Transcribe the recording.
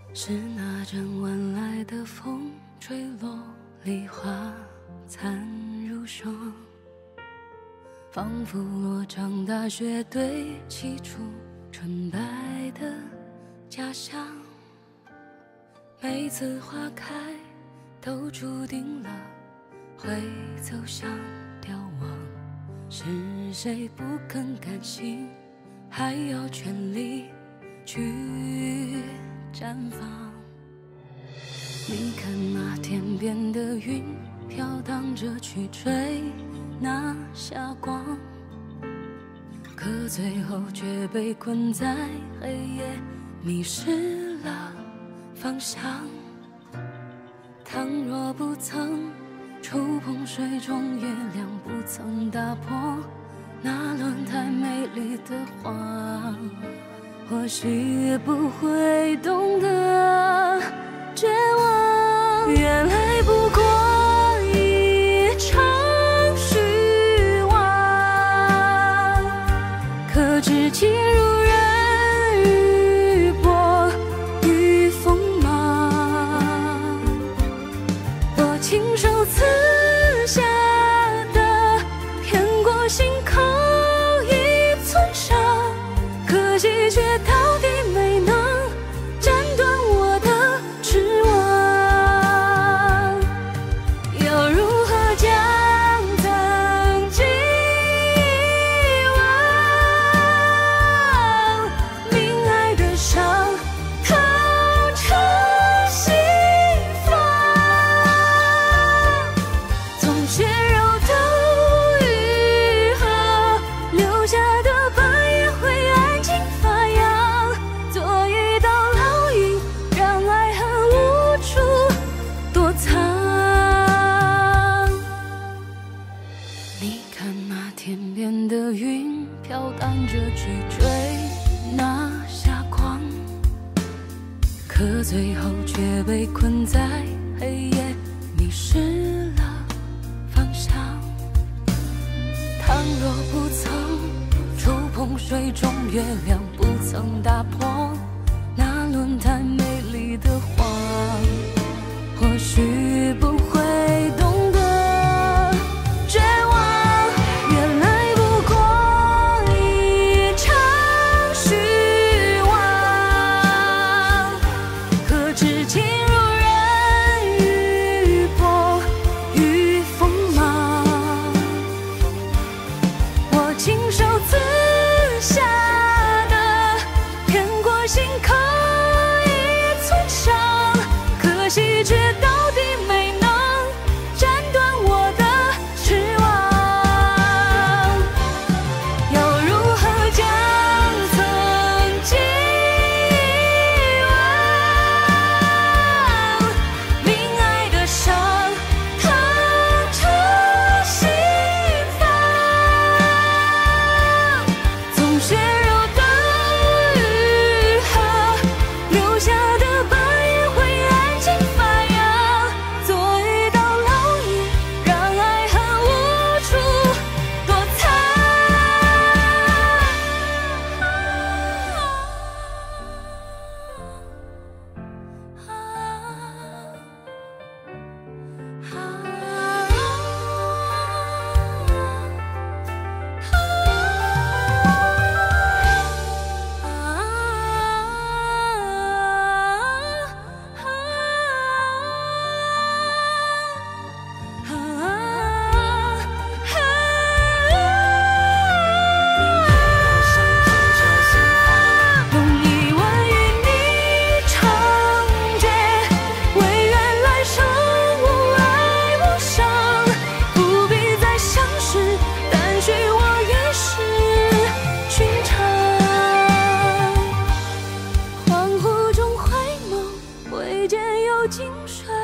是那阵晚来的风，吹落梨花残如霜，仿佛落场大雪堆砌出纯白的家乡。每次花开，都注定了会走向凋亡。是谁不肯甘心，还要全力去绽放？你看那天边的云，飘荡着去追那霞光，可最后却被困在黑夜，迷失了方向。倘若不曾触碰水中月亮，不曾打破那轮太美丽的花，或许也不会懂得绝望。原来不过一场虚妄，可知情如人，雨波与风芒。我亲手刺下的，骗过心口一寸伤，可惜却到底没能斩断我的痴望。要如何将曾经遗忘？明爱的伤透彻心房，从血肉都愈合，留下的疤也会安静发芽，做一道烙印，让爱恨无处躲藏。你看那天边的云，飘荡着去追那霞光，可最后却被困在黑夜，迷失了方向。倘若不曾触碰水中月亮，不曾打破那轮太美丽的花，或许不会懂得绝望。原来不过一场虚妄，可知情如人，雨波与风芒。我亲手刺下的，骗过心口一寸伤，可惜却到底没能斩断我的痴望。要如何将曾经遗忘？明爱的伤透彻心房，从血肉的愈合，留下的疤也会安静发芽，做一道烙印，让爱恨无处躲藏。用一吻与你长诀，唯愿来生无爱无伤，不必再相识，但许我也是寻常。恍惚中回眸，未见有金水